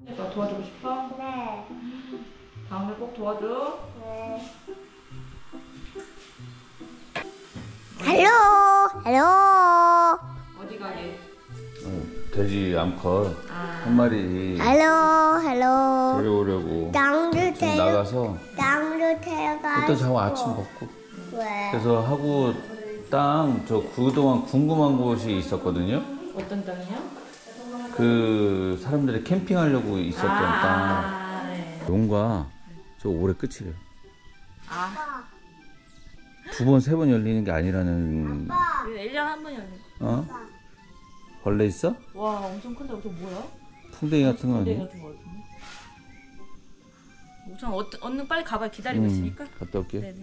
너 도와주고 싶어? 네. 다음에 꼭 도와줘. 네. 헬로. 헬로. 어디 가게? 돼지 암컷 한 마리 헬로. 헬로. 데려오려고 땅도 지금 나가서 땅도 태어가. 일단 자고 아침 먹고 왜? 그래서 하고 땅 저 그동안 궁금한 곳이 있었거든요. 어떤 땅이요? 그 사람들이 캠핑하려고 있었던 땅. 네. 용가 저 올해 끝이래요. 아, 두 번, 세 번 열리는 게 아니라는. 1년에 한 번이 아니고. 어? 벌레 있어? 와, 엄청 큰데 저 뭐야? 풍뎅이 같은 거 풍뎅이 아니야? 같은 거 같은데. 우선 얼른 빨리 가봐요. 기다리고 있으니까. 갔다 올게. 네네.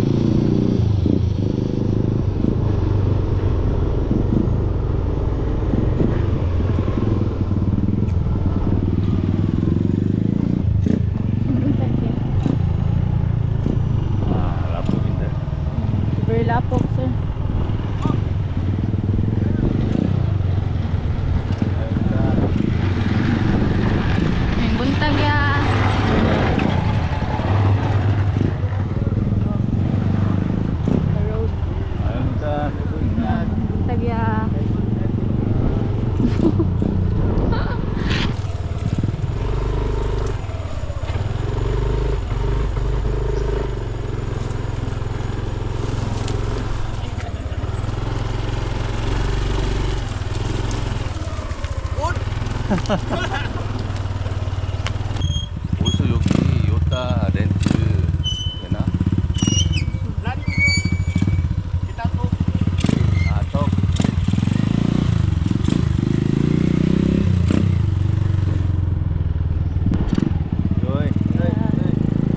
아, 라폭인데. Very lapok, sir. Yung buntag ya. The road. 아유자, Buntag ya. 어디서 여기 요따 렌트 되나? 아, 떡. rồi đây đây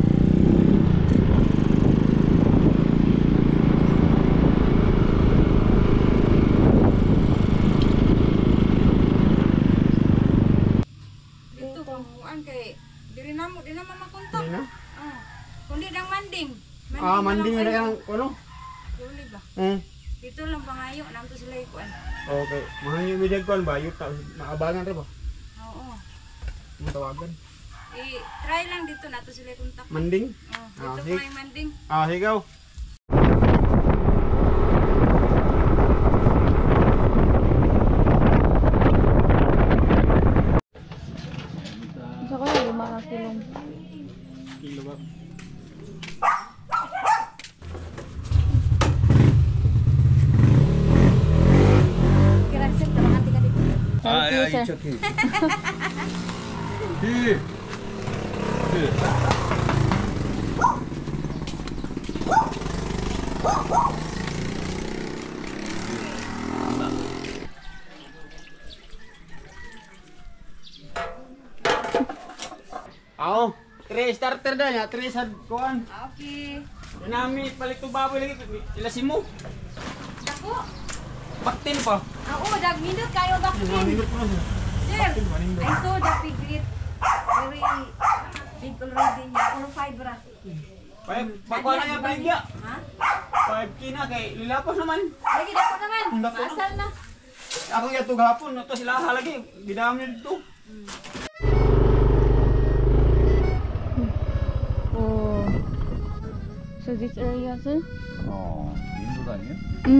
Dito kung kay diri naman makontak. Kundi dang manding. Manding na yang ano? Dili ba? Dito lang pangayo namto sila ikuan. Okay. Mahal yung bidag ko ba? Yung naabangan ra ba? Oo. Ang tawagan. Try lang dito nato sila kontak. Manding? Dito sige. pa yung manding. Higaw. Sa ko yung 5 kilong. Kilo ba? Kira sir, tamangan ka dito. 아, 야, it's okay. Tre starter dah ya, tre sad kuan. Okay. Nami palit to baboy lagi. Ilasin mo. Dako. Baktin pa. Oo, dagminot kayo bakit. Manindot mo. Sir, I saw the piglet. Very big already niya. Or 5 ra. Pakuha na yung paligya. Ha? 5K na kay lilapos naman. Lagi dako naman. Dako na. Asal na. Ako yung tugapon, ito sila lagi. Bidam niya dito. Oh. So this area, sir? 어, 인도 아니야?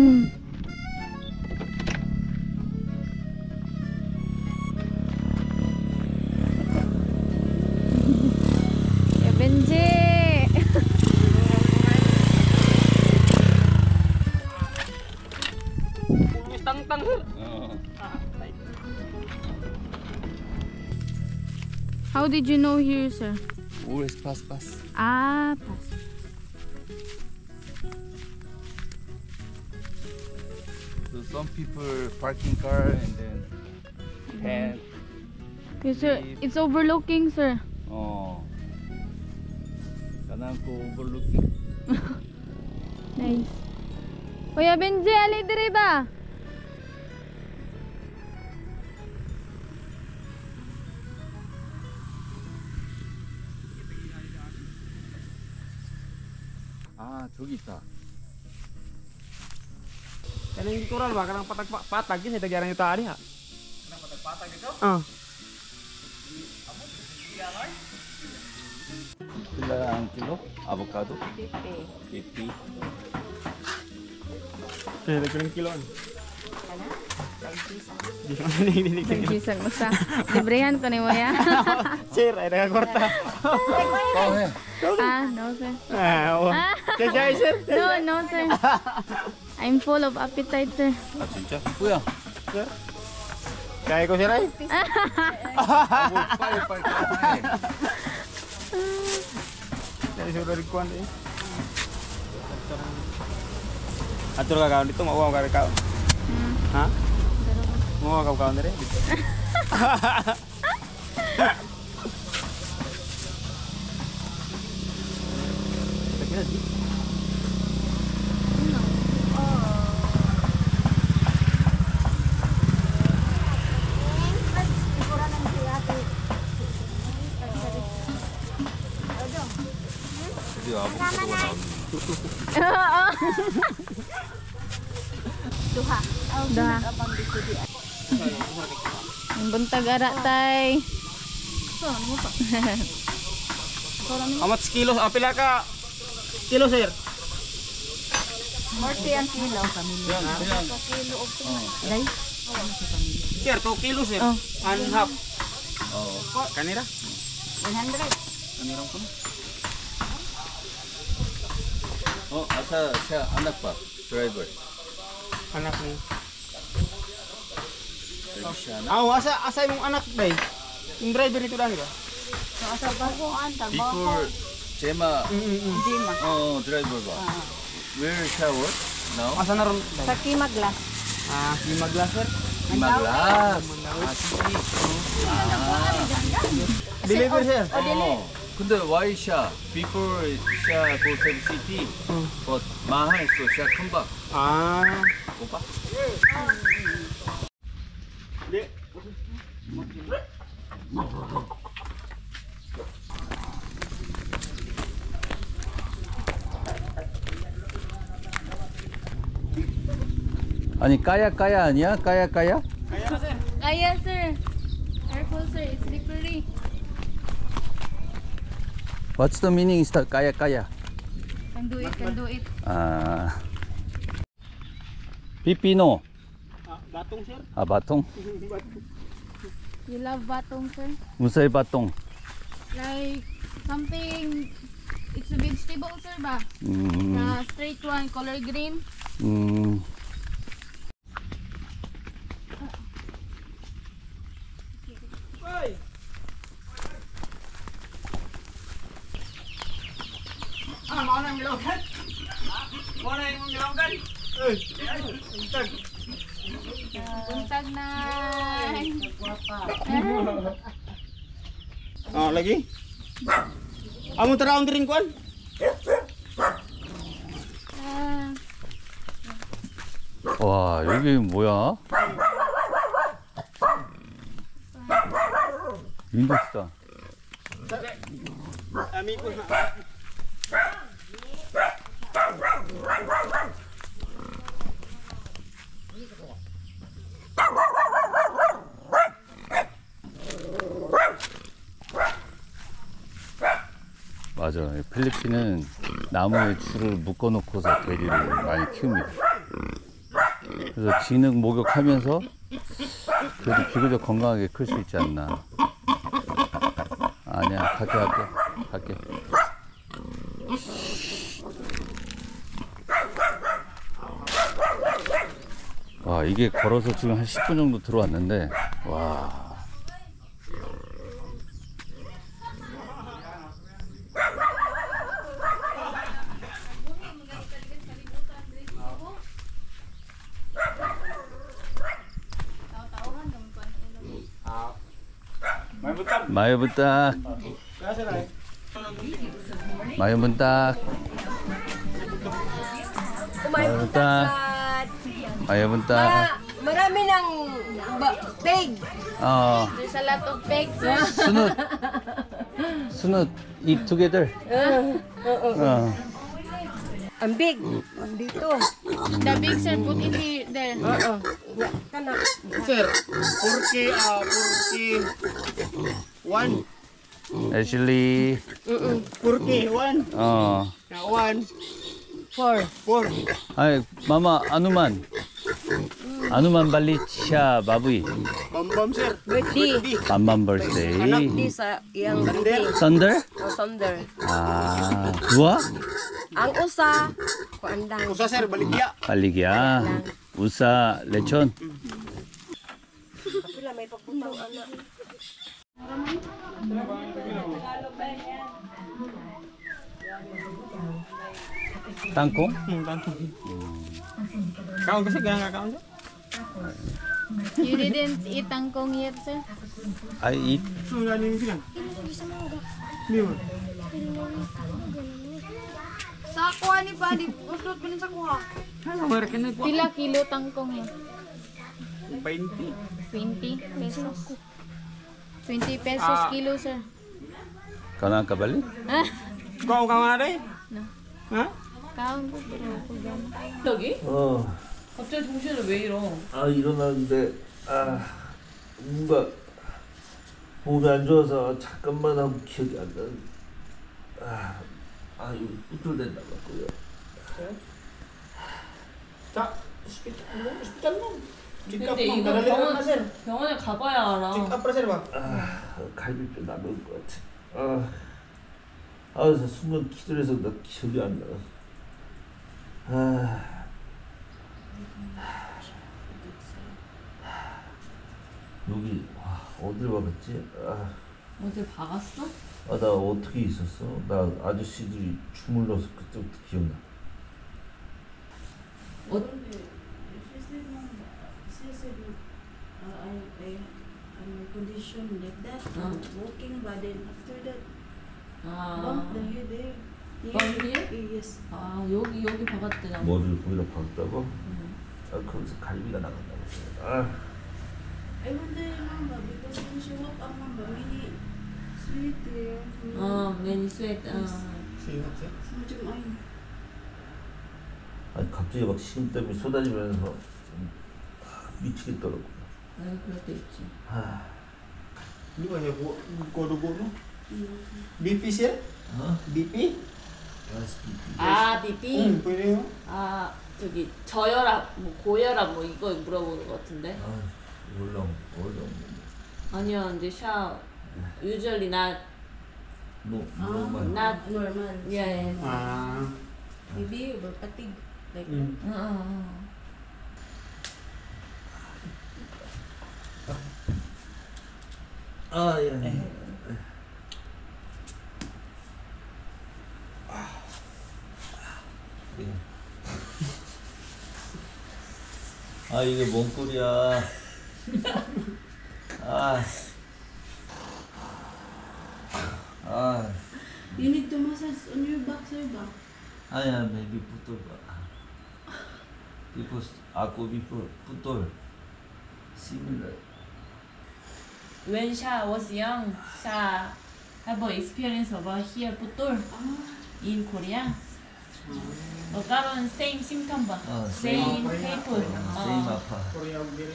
Ya Benji. Pumis tang-tang sir. 어. How did you know here, sir? Always pass. Ah, pass. So some people parking car and then tent. Okay, sir. It's overlooking, sir. 어. Kanang ko overlooking. Nice. Kuya Benji, ali diri ba? 아, 저기 있다. Kanang likuran ba? Kanang patag-patag yun. Ito gyarang yung tali ha. Kanang patag-patag ito? Ilang kilo? Avocado? 50. 50. Kaya nagkalang kilon. Kana? Nagkisag mo sa. Librehan ko ni mo ya. Sir, ay nagkakwarta. Oh, eh. Ah, no sir. Oo. Kaya sir. No sir. I'm full of appetite sir. 아, 진짜? 뭐야? Kaya ko sir ay. 빨리 까네. Kaya sir rin kuwan eh. Atur ka kaon dito, mauwaw ka rin kaon. Ha? Mauwaw ka kaon rin dito. 드디어 아보카도가 나왔네. Duha. Ang buntag ara tay. Amat kilo, pila ka kilo sir? 40 ang kilo. 그냥 Sir, 2 kilo sir. Oh. And half. 어, Kanira? 100. 아니랑 좀. 아사 샤 안락바 드라이버. Anak mo. 샤나. Asa yung anak day? Yung driver nito lang ba? Asa bagoan ta Before 제마 Jima. 드라이버 봐. Where shower? Now? Asa na ron? Sa Kimaglas. Lima glass sir. Imaglas. sige. Deliver sir. 근데 why 샤? Before 샤 go Cebu City, but mahal so 샤 come back. 오빠? Di. 아니 까야 아니야? 까야? Kaya sir. Ah, yes sir. Careful sir, it's slippery. What's the meaning is 까야? Can do it. 아, 피피노. Batong sir. 아, 바통? You love batong sir? 무사히 바통. Like something, it's a vegetable sir ba? Na straight one, color green. Hoy. Mau na yung milonggan? Mau na yung milonggan? Buntag na. Lagi? Amo taraon din kuan? 와, 여기 뭐야? 인도시다. Amigo. 맞아. 필리핀은 나무에 줄을 묶어놓고서 돼지를 많이 키웁니다. 그래서 진흙 목욕하면서 그래도 비교적 건강하게 클 수 있지 않나. 아니야, 갈게. 와, 이게 걸어서 지금 한 10분 정도 들어왔는데, 와. 마요분딱. 마요분딱. 마요분딱. Marami ng pig. There's a lot of pigs sir. 순웃 eat together. Ang big. Dito. The big sir, put it there. Sir, 40 1 애슐리. 41. 어. 1. 4. 4. 아이, 마마 아누만. 아누만 발리차 바부이. Bam sir. Birthday. 만만 birthday. Di sa iyang birthday. Thunder? Sonder. 아, dua? Ang usa, kuandang. Usa sir, baligya. Baligya. Usa lechon. Pila may pagpuntaw anak. Tangkong? Tangkong. Kaon kasi ganang kakaon sir. You didn't eat tangkong yet, sir? I eat. Wala niyo sila. Di ba? Sa kuha ni pa, di usot pa sa kuha. Ano, meron ka na po. Pila kilo tangkong yun? 20. 20 pesos. 20 pesos kilo, sir. Kanang kabali? Ah, Kaon ka nga rin? No. Ha? kaon ko pero ako gano'n. 갑자기? 어, 갑자기 정신을 왜 잃어? 아 일어났는데 뭔가 몸이 안 좋아서 잠깐만 하고 기억이 안 나는. 이거 우쭐댄다 같고요. 자, hospital mo. Check up 근데 mo. 이거 Kadali na sir. 병원에 가봐야 알아. Check up pa sir ba? 갈비뼈 남은 것 같아. 그래서 순간 기절해서 나 기억이 안 나. 여기 어딜 와봤지? 어딜 박았어? 나 어떻게 있었어? 나 아저씨들이 주물러서 그때부터 기억나. Condition like that, walking, but then after that, 아, bump the head there. Bump here? Yes. 아 여기 박았대 나. 머리를 거기다 박았다고? 거기서 갈비가 나간다고. I wonder, Mama, because when she woke up, Mama, really sweet there. 매니 스웨트. Singat sir. Macam ay. 갑자기 막 식은땀이 쏟아지면서 미치겠더라고. 그럴 때 있지. Di ba niya kodugo no? BP sir? BP? 아 BP? pwede yun. 아 저기 저혈압 뭐 고혈압 뭐 이거 물어보는 것 같은데. 몰라. 아니요 근데 샤 usually not normal. not Normal. yeah. Maybe fatigue. Like, 예. 이게 뭔 꼴이야. you need to massage on your back, sir, ba? 아니야, maybe 풋돌 봐. Because before 풋돌 similar. When Sha was young, Sha have an experience about here putol in Korea. karon same symptom ba? Same painful. same 아파. Korea din.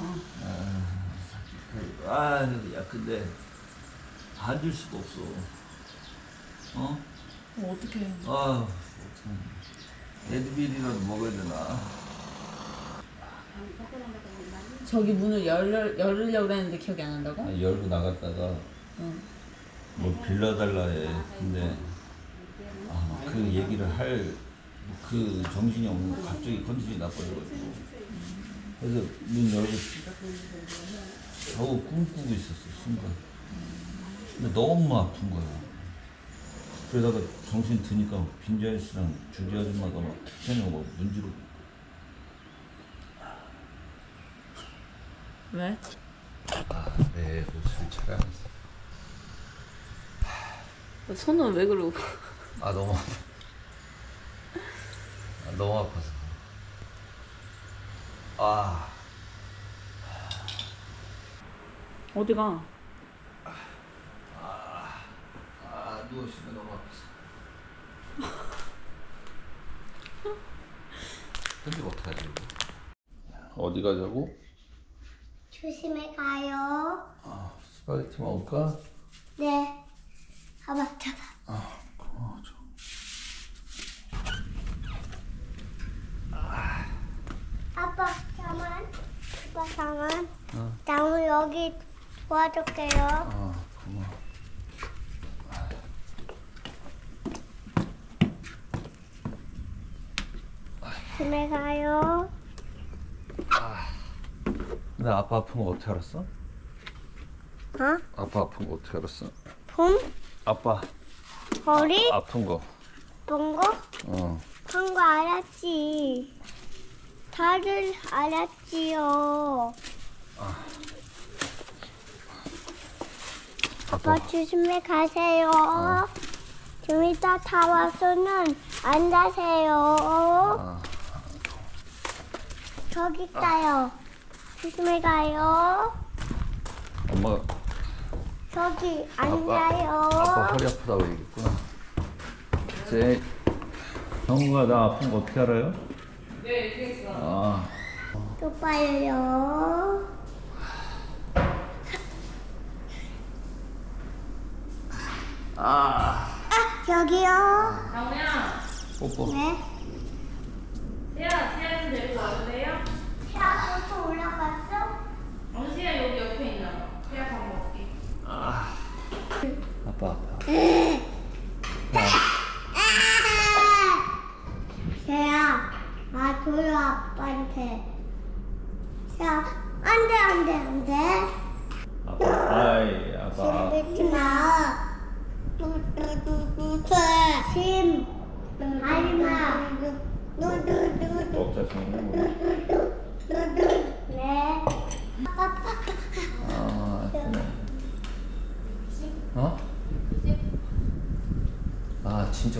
야 근데 앉을 수가 없어. 어떡해. 레드빌이라도 먹어야 되나? 저기 문을 열으려고 했는데 기억이 안 난다고? 열고 나갔다가 뭐 빌려달라 해. 근데 그 얘기를 할 그 정신이 없는 거 갑자기 컨디션이 나빠져가지고 그래서 문 열고 겨우 꿈꾸고 있었어 순간. 근데 너무 아픈 거야. 그러다가 정신 드니까 빈지 아저씨랑 주디 아줌마가 막 키켜내고 문지르고. 왜? 네, 술 차가면서. 손은 왜 그러고? 너무 아파. 너무 아파서. 어디가? 누워있으면 너무 아파서. 근데 어떡하지 이거? 어디 가자고? 조심해 가요. 스파게티 먹을까? 네. 봐봐, 잡아. 고마워. 아빠, 잠깐. 아빠, 잠깐. 나무 여기 도와줄게요. 고마워. 집에 가요. 나 아빠 아픈 거 어떻게 알았어? 어? 아빠 아픈 거 어떻게 알았어? 봄? 아빠 머리? 아픈 거. 본 거? 한 거 알았지. 다들 알았지요. 아빠 조심히 가세요. 좀 이따 다 와서는 안 가세요. 저기 있어요. 조심히 가요. 엄마 저기 아빠 앉아요. 허리 아프다고 얘기했구나. 이제 정우가 나 아픈 거 어떻게 알아요? 네, 그랬어. 또 봐요. 여기요. 장우야, 뽀뽀. 네. 세아 좀 데리고 와도 돼요? 태아부터 올라갔어? 세아 여기 옆에 있나 봐. 세아 밥 먹게. 아빠. 태야, 줘요 아빠한테. 자, 안 돼. 아빠. 뱉지 마. 심, 하지 마. 먹자 정우. 네. 진짜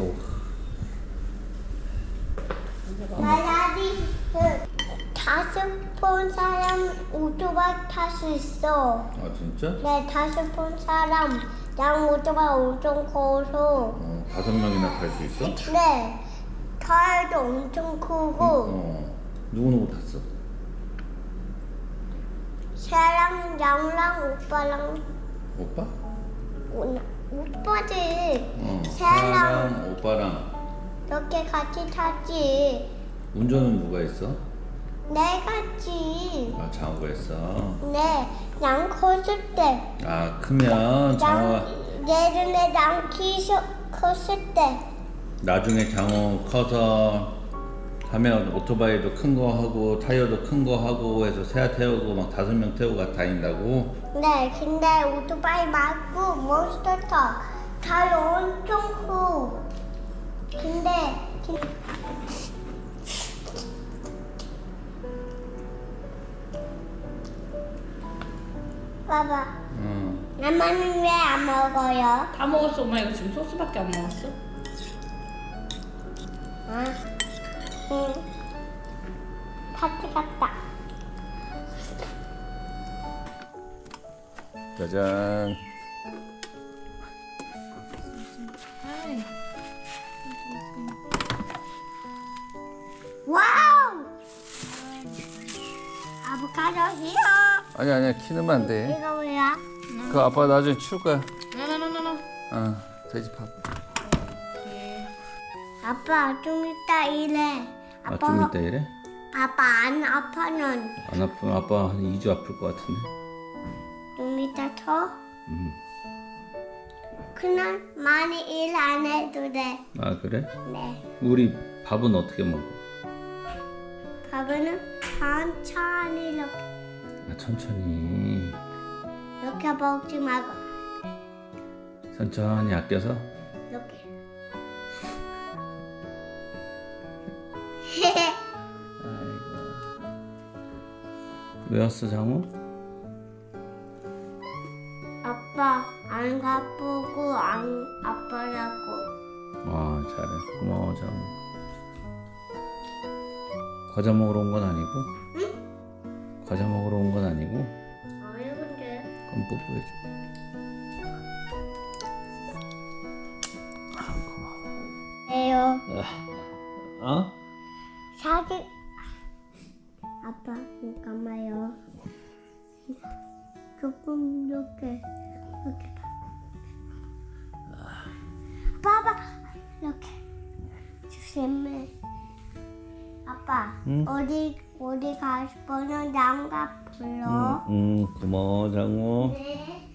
나다리 다섯 번 사람 오토바이 탈 수 있어. 진짜? 네, 다섯 번 사람 양 오토바이 엄청 커서. 5명이나 탈 수 있어? 네, 타일도 엄청 크고. 누구 탔어? 새랑 양랑 오빠랑 오빠? 오빠지. 새랑 오빠랑. 이렇게 같이 탔지. 운전은 누가 했어? 내가 했지. 장우가 했어. 네, 양 컸을 때. 크면 장우가. 예전에 양 컸을 때. 나중에 장우 커서 하면 오토바이도 큰 거 하고 타이어도 큰 거 하고 해서 세아 태우고 막 5명 태우고 다닌다고? 네, 근데 오토바이 말고 몬스터카 타이어 엄청 커. 근데 봐봐. 엄마는 왜 안 먹어요? 다 먹었어. 엄마 이거 지금 소스밖에 안 먹었어? 응. 같이 갔다. 짜잔. 와우! 아보카도 히어. 아니야 키우면 안 돼. 이거 뭐야? 그 아빠 나중에 치울 거야. No. 돼지밥. 아빠 좀 이따 일해. 좀 이따 이래? 아빠 안 아파는 안 아프면 아빠 한 2주 아플 것 같은데. 좀 이따 더. 그냥 많이 일 안 해도 돼. 그래? 네. 우리 밥은 어떻게 먹어? 밥은 천천히 이렇게 천천히. 먹지 말고 천천히 아껴서. 이렇게. 아이고. 왜 왔어 장우? 아빠 안 가쁘고 안 아빠라고. 잘해. 고마워 장우. 과자 먹으러 온 건 아니고? 응? 과자 먹으러 온 건 아니고? 왜 근데? 그럼 뽀뽀해줘. 왜요? 어? 사기. 아빠 잠깐만요. 조금 이렇게 봐. 심해. 아빠, 응? 어디 가고 싶어서 장갑 불러. 고마워 장호. 네.